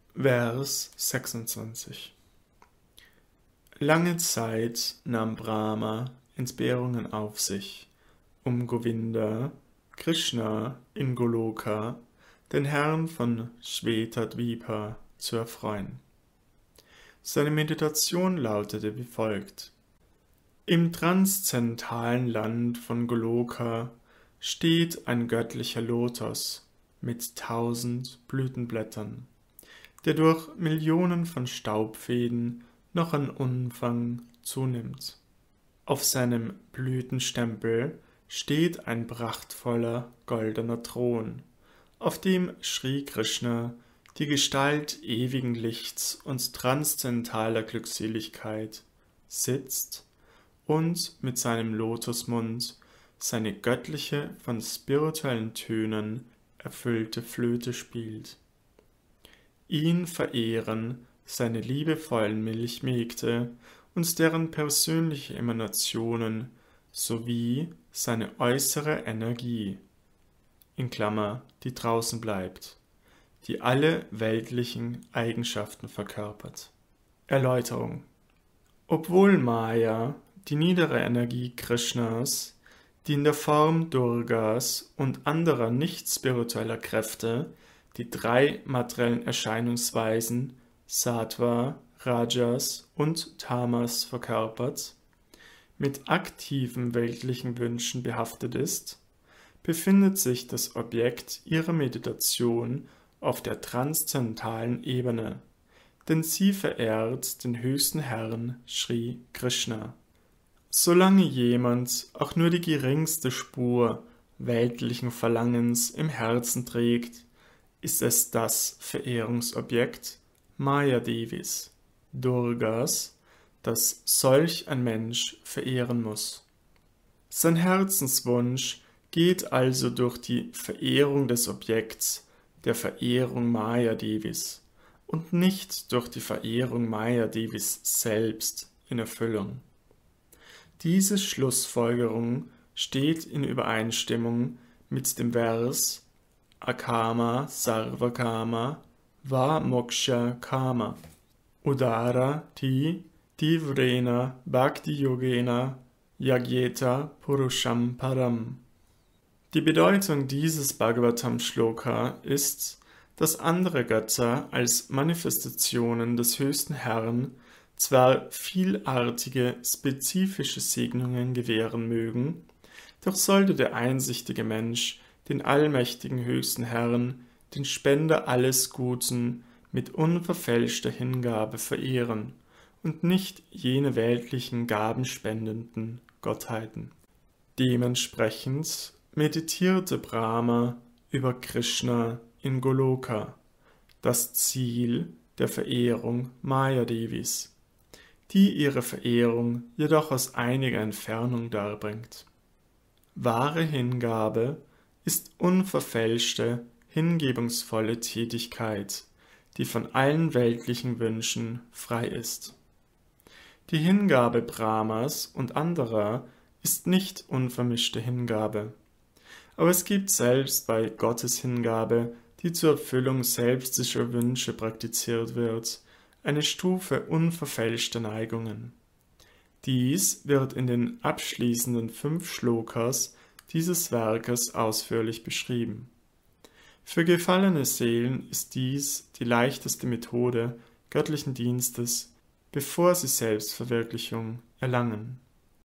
Vers 26. Lange Zeit nahm Brahma Entbehrungen auf sich, um Govinda, Krishna in Goloka, den Herrn von Shvetadvipa, zu erfreuen. Seine Meditation lautete wie folgt: Im transzendentalen Land von Goloka steht ein göttlicher Lotos mit 1000 Blütenblättern, der durch Millionen von Staubfäden noch an Umfang zunimmt. Auf seinem Blütenstempel steht ein prachtvoller goldener Thron, auf dem Sri Krishna, die Gestalt ewigen Lichts und transzendentaler Glückseligkeit, sitzt und mit seinem Lotusmund seine göttliche, von spirituellen Tönen erfüllte Flöte spielt. Ihn verehren seine liebevollen Milchmägde und deren persönliche Emanationen sowie seine äußere Energie, in Klammer, die draußen bleibt, die alle weltlichen Eigenschaften verkörpert. Erläuterung: Obwohl Maya, die niedere Energie Krishnas, die in der Form Durgas und anderer nicht spiritueller Kräfte die 3 materiellen Erscheinungsweisen Sattva, Rajas und Tamas verkörpert, mit aktiven weltlichen Wünschen behaftet ist, befindet sich das Objekt ihrer Meditation auf der transzendentalen Ebene, denn sie verehrt den höchsten Herrn Sri Krishna. Solange jemand auch nur die geringste Spur weltlichen Verlangens im Herzen trägt, ist es das Verehrungsobjekt Mayadevis, Durgas, das solch ein Mensch verehren muss. Sein Herzenswunsch geht also durch die Verehrung des Objekts der Verehrung Mayadevis und nicht durch die Verehrung Mayadevis selbst in Erfüllung. Diese Schlussfolgerung steht in Übereinstimmung mit dem Vers Akama Sarvakama Va Moksha Kama Udara Ti Tivrena Bhakti Yogena Yagyeta Purusham Param. Die Bedeutung dieses Bhagavatam-Shloka ist, dass andere Götter als Manifestationen des höchsten Herrn zwar vielartige, spezifische Segnungen gewähren mögen, doch sollte der einsichtige Mensch den allmächtigen höchsten Herrn, den Spender alles Guten, mit unverfälschter Hingabe verehren und nicht jene weltlichen gabenspendenden Gottheiten. Dementsprechend meditierte Brahma über Krishna in Goloka, das Ziel der Verehrung Mayadevis, die ihre Verehrung jedoch aus einiger Entfernung darbringt. Wahre Hingabe ist unverfälschte, hingebungsvolle Tätigkeit, die von allen weltlichen Wünschen frei ist. Die Hingabe Brahmas und anderer ist nicht unvermischte Hingabe, aber es gibt selbst bei Gottes Hingabe, die zur Erfüllung selbstischer Wünsche praktiziert wird, eine Stufe unverfälschter Neigungen. Dies wird in den abschließenden 5 Shlokas dieses Werkes ausführlich beschrieben. Für gefallene Seelen ist dies die leichteste Methode göttlichen Dienstes, bevor sie Selbstverwirklichung erlangen.